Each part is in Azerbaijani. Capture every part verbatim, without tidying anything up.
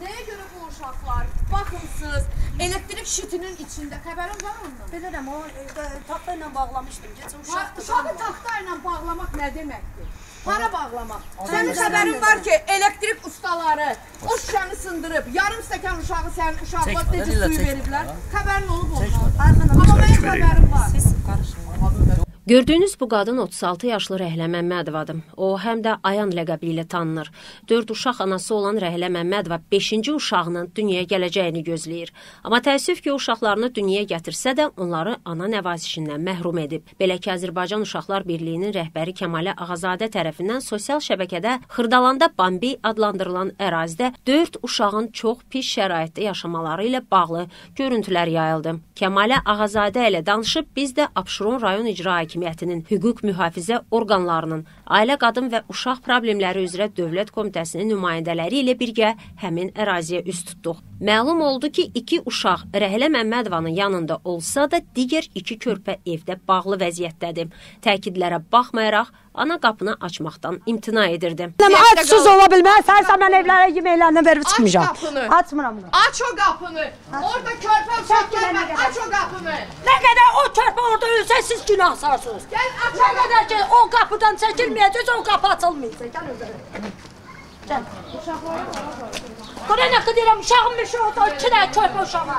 Nəyə görə bu uşaqlar baxımsız, elektrik şitinin içində xəbərin var ondan? Bilirəm, o taxta ilə bağlamışdım. Uşağı taxta ilə bağlamaq nə deməkdir? Para bağlamaq. Sənin xəbərin var ki, elektrik ustaları o şüşəni sındırıb, yarım stəkan uşağı sənin uşağına necə suyu veriblər? Xəbərin olub olmalı. Amma mənim xəbərim var. Siz qarışın. Gördüyünüz bu qadın otuz altı yaşlı Rəhlə Məmmədovadır. O, həm də Ayan ləqəbi ilə tanınır. Dörd uşaq anası olan Rəhlə Məmmədova beşinci uşağının dünyaya gələcəyini gözləyir. Amma təəssüf ki, uşaqlarını dünyaya gətirsə də onları ana nəvazişindən məhrum edib. Belə ki, Azərbaycan Uşaqlar Birliyinin rəhbəri Kəmalə Ağazadə tərəfindən sosial şəbəkədə Xırdalanda Bambi adlandırılan ərazidə dörd uşağın çox pis şəraitdə yaşamaları ilə bağlı görüntülər yayıldı. Kəmalə Ağazadə ilə danışıb biz də Abşeron rayon icra Hakimiyyətinin hüquq mühafizə orqanlarının, Ailə Qadın və Uşaq Problemləri üzrə Dövlət Komitəsinin nümayəndələri ilə birgə həmin əraziyə üst tutduq. Məlum oldu ki, iki uşaq Rəhlə Məmmədovanın yanında olsa da digər iki körpə evdə bağlı vəziyyətdədir. Təkidlərə baxmayaraq, ana qapını açmaqdan imtina edirdi. Açsız ola bilməz, sərsə mən evlərə yeməklərini verib çıxmayacağım. Aç qapını. Açmıram bunu. Aç o qapını. Orada körpə uşaq gəlmək, aç o qapını. Nə qədər o körpə orada ölsə, siz günah sarsınız. Gəl, aç nə qədər ki, o qapıdan çəkilməyəcək, o qapı açılmayacaq. Gəl özələ. Gəl. Uşaqlara var. Qora nə qıdırım, uşağım bir şey olsa, iki də körpə uşağa.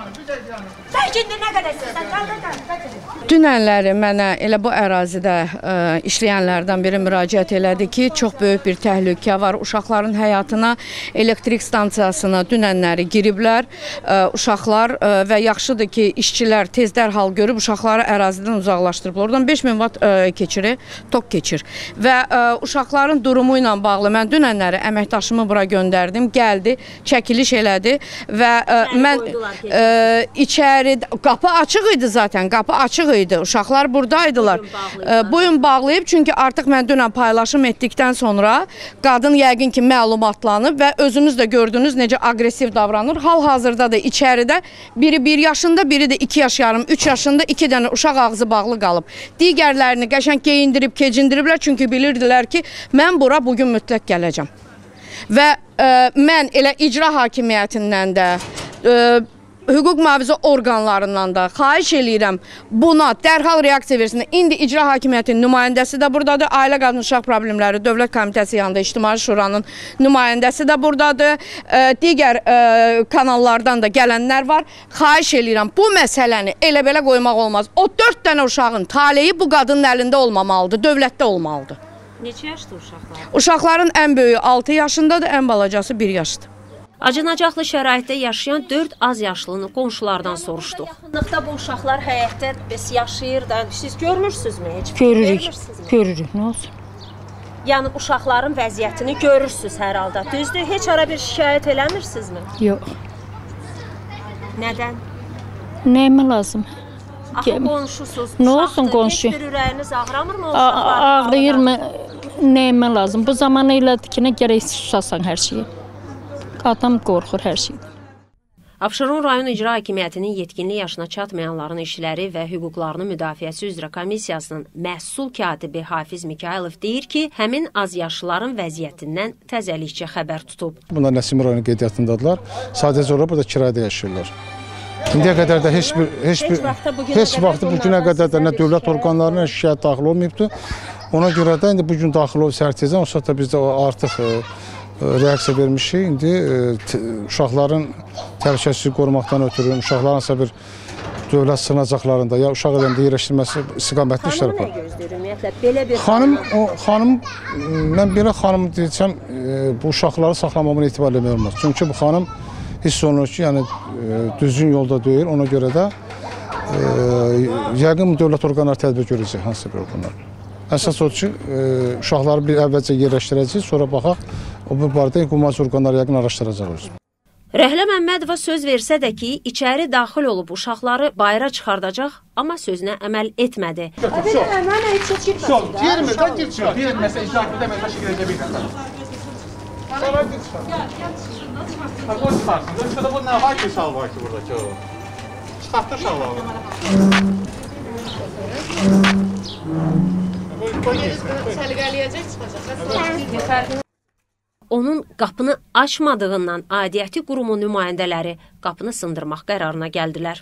Sən şimdi nə qədərsin, sən gəl, gəl, gəl. Dünənləri mənə elə bu ərazidə ə, işləyənlərdən biri müraciət elədi ki, çox böyük bir təhlükə var. Uşaqların həyatına, elektrik stansiyasına dünənləri giriblər. Ə, uşaqlar ə, və yaxşıdır ki, işçilər tez dərhal görüb uşaqları ərazidən uzaqlaşdırıblar. Oradan beş min vat ə, keçiri, tok keçir. Və ə, uşaqların durumu ilə bağlı mən dünənləri əməkdaşımı bura göndərdim, gəldi, çəkiliş elədi və ə, mən ə, içəri, qapı açıq idi zaten, qapı açıq idi, uşaqlar buradaydılar. Boyun bağlayıb, çünki artıq mən dünən paylaşım etdikdən sonra qadın yəqin ki məlumatlanıb və özünüz də gördünüz necə aqressiv davranır. Hal-hazırda da içəridə biri bir yaşında, biri də iki yaş yarım, üç yaşında iki dənə uşaq ağzı bağlı qalıb. Digərlərini qəşəng geyindirib, kecindiriblər, çünki bilirdilər ki, mən bura bugün mütləq gələcəm. Və ə, mən elə icra hakimiyyətindən də, ə, hüquq mühafizə orqanlarından da xahiş eləyirəm buna dərhal reaksiya versin. İndi icra hakimiyyətinin nümayəndəsi də buradadır, Ailə Qadın Uşaq Problemləri Dövlət Komitəsi yanında İctimai Şuranın nümayəndəsi də buradadır, ə, digər ə, kanallardan da gələnlər var. Xahiş eləyirəm, bu məsələni elə belə qoymaq olmaz. O dörd dənə uşağın taleyi bu qadının əlində olmamalıdır, dövlətdə olmalıdır. Neçə yaşlı uşaqlar? Uşaqların ən böyüyü altı yaşındadır, ən balacası bir yaşdır. Acınacaqlı şəraitdə yaşayan dörd az yaşlını qonşulardan soruşduq. Yaxınlıqda bu uşaqlar həyətdə bəs yaşayır da, siz görmürsünüzmü heç? Görürük, görürük, nə olsun? Yəni uşaqların vəziyyətini görürsünüz hər halda. Düzdür, heç ara bir şikayət eləmirsinizmi? Yox. Nədən? Nəyimə lazım? Axı qonşusuz, nə olsun qonşu? Heç bir ürəyiniz ağramır mı o uşaqların? Ağlayır mı? Nəyimə lazım? Bu zaman elədir ki, nə gərək susasan hər şeyi. Adam qorxur hər şeydən. Abşeron rayon icra hakimiyyətinin yetkinlik yaşına çatmayanların işləri və hüquqlarını müdafiəsi üzrə komissiyasının məhsul katibi Hafiz Mikailov deyir ki, həmin azyaşlıların vəziyyətindən təzəlikcə xəbər tutub. Bunlar Nəsimi rayonu qeydiyyatındadılar. Sadəcə olaraq burada kirayədə yaşayırlar. İndiyə qədər də heç bir heç bir heç vaxtı bu günə qədər də nə dövlət orqanlarına şikayət daxil olmayıbdı. Ona görə də indi bu gün daxil olub sərtəcən, o saatda biz də artıq reaksiya vermişik. İndi uşaqların təhlükəsizliyi qorumaqdan ötürü, uşaqların isə bir dövlət sığınacaqlarında ya uşaq evlərində yerləşdirilməsi istiqamətli işlər yapar. Xanım nə gözləyir ümumiyyətlə? Belə bir xanım, o xanım, mən belə xanım deyəcəm, bu uşaqları saxlamamın etibar eləmək olmaz. Çünki bu xanım hiss olunur ki, yəni düzgün yolda deyil, ona görə də yəqin dövlət orqanları tədbir görəcək, hansısa bir orqanlar. Əsas odur ki, uşaqları bir əvvəlcə yerləşdirəcək, sonra baxaq, o bu barədə hüquq orqanları yəqin araşdıracaq özü. Rəhlə Məmmədova söz versə də ki, içəri daxil olub uşaqları bayıra çıxardacaq, amma sözünə əməl etmədi. Mən heç keçirməsin. Yox, yerməkdən gir çıxar. Deyir, məsələn, icraatında əməkdaşı girəcək bir nəfər. Sonra gir çıxar. Gəl, gəl, çıxsın, çıxarsın. Bax, o çıxarsın. Ölkədə bu nə var ki, şal var ki, buradakı o. Çıxartdır şalları. Səliqəliyəcək çıxacaq. onun qapını açmadığından aidiyyəti qurumu nümayəndələri qapını sındırmaq qərarına gəldilər.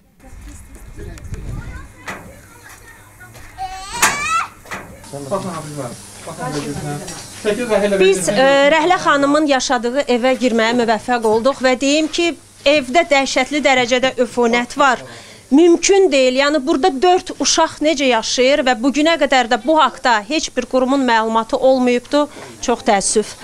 Biz e, Rəhlə xanımın yaşadığı evə girməyə müvəffəq olduq və deyim ki, evdə dəhşətli dərəcədə öfunət var. Mümkün deyil, yəni burada dörd uşaq necə yaşayır və bugünə qədər də bu haqda heç bir qurumun məlumatı olmayıbdı. Çox təəssüf.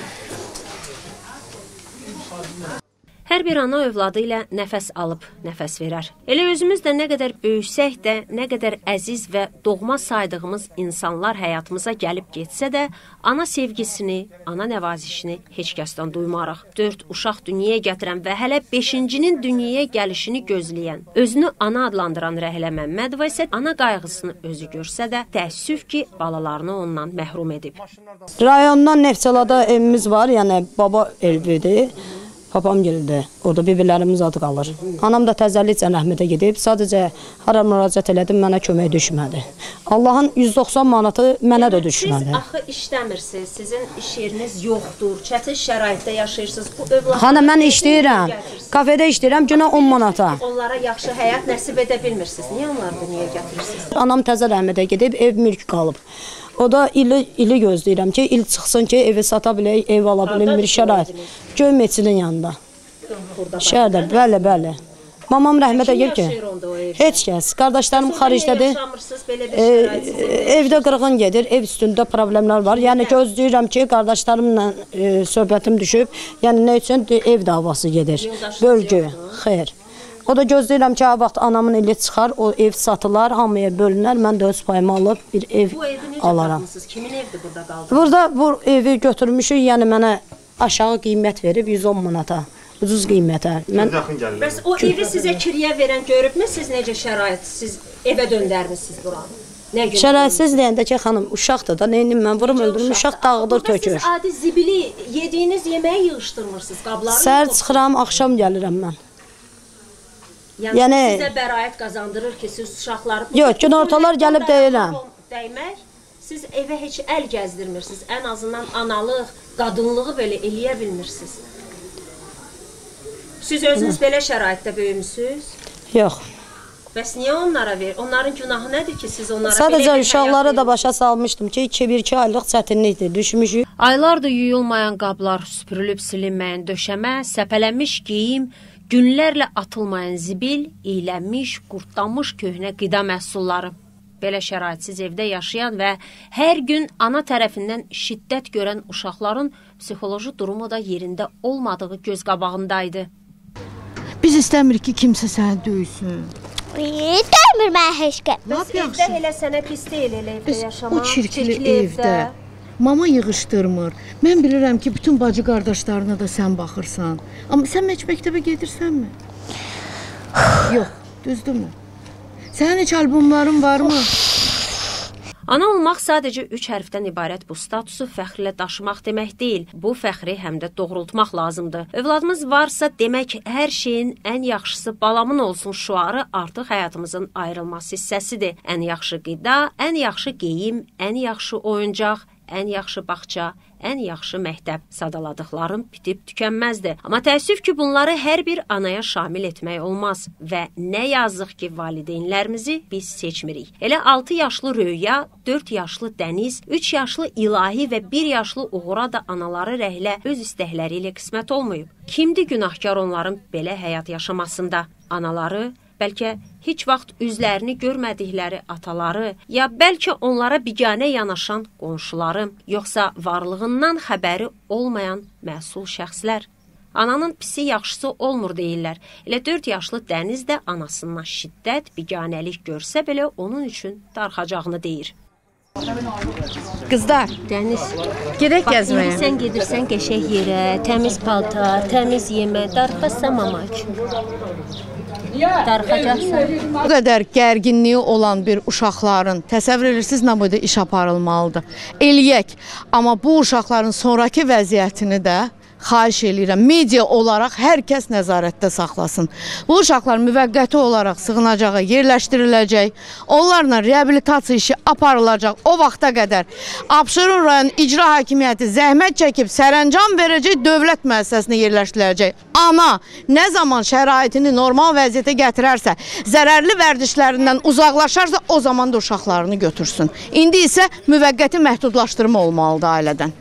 Hər bir ana övladı ilə nəfəs alıb, nəfəs verər. Elə özümüz də nə qədər böyüsək də, nə qədər əziz və doğma saydığımız insanlar həyatımıza gəlib getsə də, ana sevgisini, ana nəvazişini heç kəsdən duymarıq. Dörd uşaq dünyaya gətirən və hələ beşincinin dünyaya gəlişini gözləyən, özünü ana adlandıran Rəhlə Məmmədova isə ana qayğısını özü görsə də, təəssüf ki, balalarını ondan məhrum edib. Rayondan Neftçalada evimiz var, yəni baba evidir. Papam geldi. Orada bir-birlərimiz adı qalır. Anam da təzəlikcə rəhmətə gedib. Sadəcə hara müraciət elədim, mənə kömək düşmədi. Allahın yüz doxsan manatı mənə də düşmədi. Siz axı işləmirsiniz, sizin iş yeriniz yoxdur, çətin şəraitdə yaşayırsınız. Bu övladlar... Xana, mən işləyirəm. Kafedə işləyirəm, günə on manata. Onlara yaxşı həyat nəsib edə bilmirsiniz. Niyə onları dünyaya gətirirsiniz? Anam təzə rəhmətə gedib, ev mülk qalıb. O da ili, ili gözləyirəm ki, il çıxsın ki, evi sata bilək, ev ala bilək, bir şərait. Göy meçidin yanında. Şəhərdə, bəli, bəli. Mamam rəhmətə gəl ki, heç kəs. Qardaşlarım xaricdədir. E, evdə qırğın gedir, ev üstündə problemlər var. Yəni gözləyirəm ki, qardaşlarımla e, söhbətim düşüb. Yəni nə üçün ev davası gedir. Bölgü, xeyr. O da gözləyirəm ki, vaxt anamın eli çıxar, o ev satılar, hamıya bölünər, mən də öz payımı alıb bir ev bu evi necə alaram. tapmışsınız? Kimin evdir burada qaldı? Burada bu evi götürmüşük, yəni mənə aşağı qiymət verib yüz on manata, ucuz qiymətə. Mən... Bəs o evi sizə kiriyə verən görübmü, siz necə şərait, siz evə döndərmişsiniz buranı? Şəraitsiz deyəndə ki, xanım, uşaqdır da, neyini mən vurum öldürüm, uşaq dağıdır, tökür. Siz adi zibili, yediyiniz yeməyi yığışdırmırsınız, qabları? Səhər çıxıram, axşam gəlirəm mən. Yəni, yəni sizə bəraət qazandırır ki, siz uşaqları... Yox, gün ortalar gəlib deyirəm. Dəymək, siz evə heç əl gəzdirmirsiniz, ən azından analıq, qadınlığı belə eləyə bilmirsiniz. Siz özünüz belə şəraitdə böyümüsünüz? Yox. Bəs niyə onlara verir? Onların günahı nədir ki, siz onlara... Sadəcə uşaqları da başa salmışdım ki, iki-bir-iki aylıq çətinlikdir, düşmüşük. Aylardır yuyulmayan qablar, süpürülüb silinməyən döşəmə, səpələnmiş geyim, günlərlə atılmayan zibil, iylənmiş, qurtlanmış köhnə qida məhsulları. Belə şəraitsiz evdə yaşayan və hər gün ana tərəfindən şiddət görən uşaqların psixoloji durumu da yerində olmadığı göz qabağındaydı. Biz istəmirik ki, kimsə səni döysün. Dəymir mən heç kəs. Bəs evdə elə sənə pis deyil elə evdə yaşamaq. O çirkli evdə. Mama yığışdırmır. Mən bilirəm ki, bütün bacı qardaşlarına da sən baxırsan. Amma sən heç məktəbə gedirsənmi? Yox, düzdürmü? Sənin heç albomların varmı? Ana olmaq sadəcə üç hərfdən ibarət bu statusu fəxrlə daşımaq demək deyil. Bu fəxri həm də doğrultmaq lazımdır. Övladımız varsa demək hər şeyin ən yaxşısı balamın olsun şüarı artıq həyatımızın ayrılmaz hissəsidir. Ən yaxşı qida, ən yaxşı geyim, ən yaxşı oyuncaq, ən yaxşı bağça, ən yaxşı məktəb sadaladıqlarım bitib tükənməzdir. Amma təəssüf ki, bunları hər bir anaya şamil etmək olmaz və nə yazıq ki, valideynlərimizi biz seçmirik. Elə altı yaşlı Röya, dörd yaşlı Dəniz, üç yaşlı İlahi və bir yaşlı Uğura da anaları Rəhlə öz istəkləri ilə qismət olmayıb. Kimdir günahkar onların belə həyat yaşamasında? Anaları, bəlkə heç vaxt üzlərini görmədikləri ataları, ya bəlkə onlara biganə yanaşan qonşuları, yoxsa varlığından xəbəri olmayan məsul şəxslər. Ananın pisi yaxşısı olmur deyirlər. Elə dörd yaşlı Dəniz də anasından şiddət, biganəlik görsə belə onun üçün darxacağını deyir. Qızlar, Dəniz, gedək gəzməyə. Sən gedirsən qəşəng yerə, təmiz paltar, təmiz yemək, darxasan mama üçün. Darxacaqsan. Bu qədər gərginliyi olan bir uşaqların təsəvvür edirsiniz nə boyda iş aparılmalıdır. Eləyək, amma bu uşaqların sonraki vəziyyətini də xahiş edirəm, media olaraq hər kəs nəzarətdə saxlasın. Bu uşaqlar müvəqqəti olaraq sığınacağa yerləşdiriləcək, onlarla reabilitasiya işi aparılacaq. O vaxta qədər Abşeron rayon icra hakimiyyəti zəhmət çəkib sərəncam verəcək, dövlət müəssisəsinə yerləşdiriləcək. Amma nə zaman şəraitini normal vəziyyətə gətirərsə, zərərli vərdişlərindən uzaqlaşarsa, o zaman da uşaqlarını götürsün. İndi isə müvəqqəti məhdudlaşdırma olmalıdır ailədən.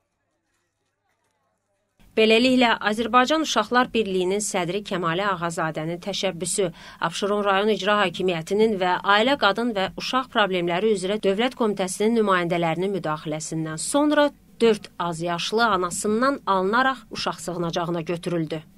Beləliklə, Azərbaycan Uşaqlar Birliyinin sədri Kəmalə Ağazadənin təşəbbüsü, Abşeron rayon icra hakimiyyətinin və Ailə, Qadın və Uşaq Problemləri üzrə Dövlət Komitəsinin nümayəndələrinin müdaxiləsindən sonra dörd azyaşlı anasından alınaraq uşaq sığınacağına götürüldü.